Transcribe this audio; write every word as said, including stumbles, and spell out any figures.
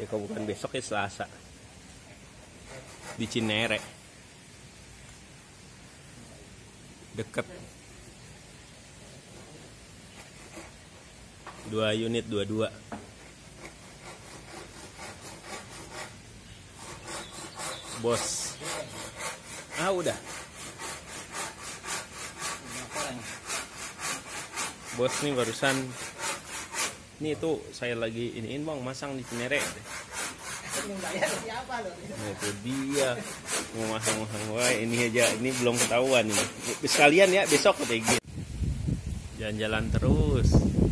Ya kalau bukan besok ya Selasa di Cinere, deket dua unit dua-dua. Bos, ah udah. Bos nih barusan, ini tuh saya lagi iniin bang, masang di Cinere. Nah, itu dia mau masang-masang, wah ini aja, ini belum ketahuan ini. Sekalian ya besok katanya gitu. Jalan-jalan terus.